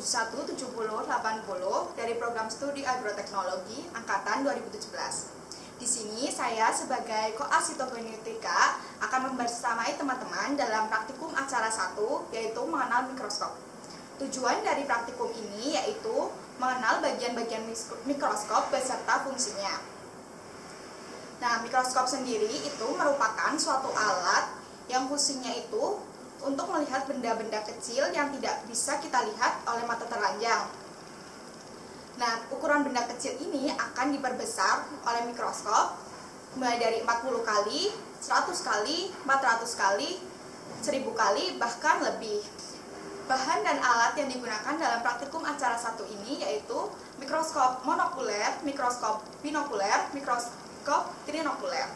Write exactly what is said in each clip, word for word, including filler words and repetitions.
tujuh satu tujuh nol delapan nol dari program studi agroteknologi angkatan dua ribu tujuh belas. Di sini saya sebagai koas sitogenetika akan membersamai teman-teman dalam praktikum acara satu, yaitu mengenal mikroskop. Tujuan dari praktikum ini yaitu mengenal bagian-bagian mikroskop beserta fungsinya. Nah, mikroskop sendiri itu merupakan suatu alat yang fungsinya itu untuk melihat benda-benda kecil yang tidak bisa kita lihat oleh mata telanjang. Nah, ukuran benda kecil ini akan diperbesar oleh mikroskop mulai dari empat puluh kali, seratus kali, empat ratus kali, seribu kali, bahkan lebih. Bahan dan alat yang digunakan dalam praktikum acara satu ini yaitu mikroskop monokuler, mikroskop binokuler, mikroskop trinokuler.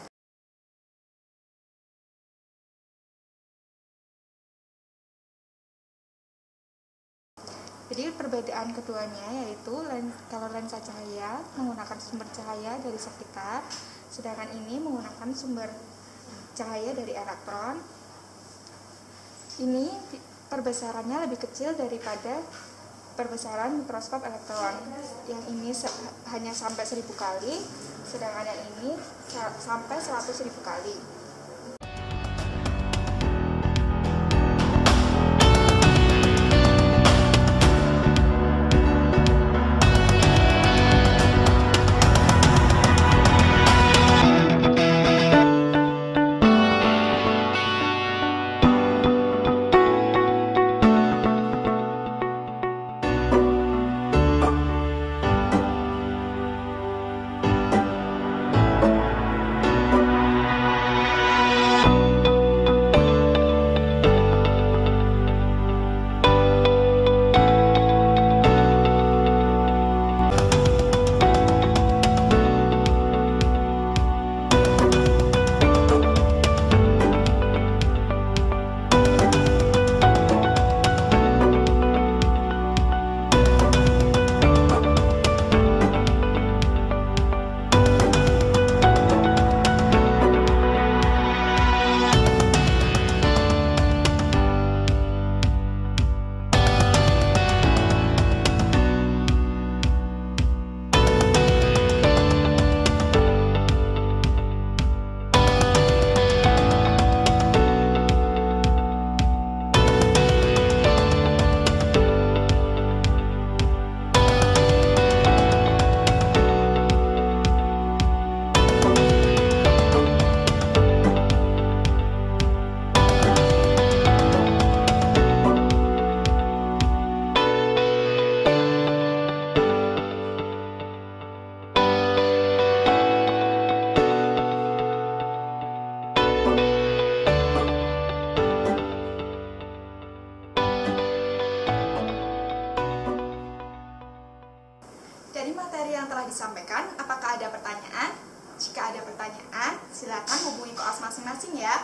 Jadi perbedaan keduanya yaitu kalau lensa cahaya menggunakan sumber cahaya dari sekitar, sedangkan ini menggunakan sumber cahaya dari elektron. Ini perbesarannya lebih kecil daripada perbesaran mikroskop elektron. Yang ini hanya sampai seribu kali, sedangkan yang ini sampai seratus ribu kali. Dari materi yang telah disampaikan, apakah ada pertanyaan? Jika ada pertanyaan, silakan hubungi koas masing-masing ya.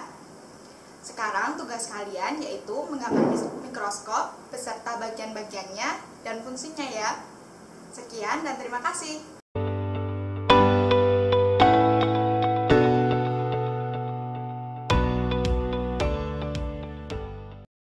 Sekarang tugas kalian yaitu menggambar mikroskop beserta bagian-bagiannya dan fungsinya ya. Sekian dan terima kasih.